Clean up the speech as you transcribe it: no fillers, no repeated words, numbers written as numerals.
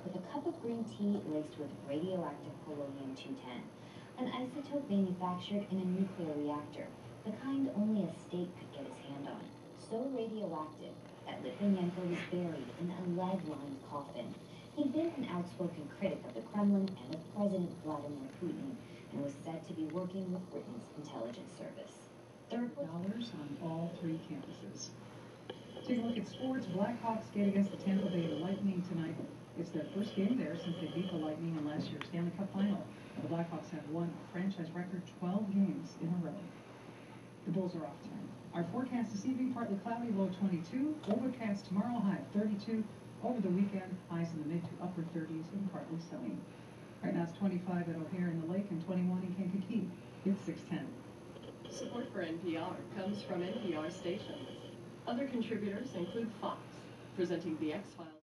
with a cup of green tea laced with radioactive polonium-210, an isotope manufactured in a nuclear reactor, the kind only a state could get its hand on. So radioactive that Litvinenko was buried in a lead-lined coffin. He'd been an outspoken critic of the Kremlin and of President Vladimir Putin, and was said to be working with Britain's intelligence service. Dollars on all three campuses. Take a look at sports. Blackhawks skate against the Tampa Bay Lightning tonight. It's their first game there since they beat the Lightning in last year's Stanley Cup final. The Blackhawks have won a franchise record 12 games in a row. The Bulls are off tonight. Our forecast this evening, partly cloudy, low 22. Overcast tomorrow, high 32. Over the weekend, highs in the mid to upper 30s and partly sunny. Right now it's 25 at O'Hare in the Lake and 21 in Kankakee. It's 6:10. Support for NPR comes from NPR stations. Other contributors include Fox, presenting The X-Files.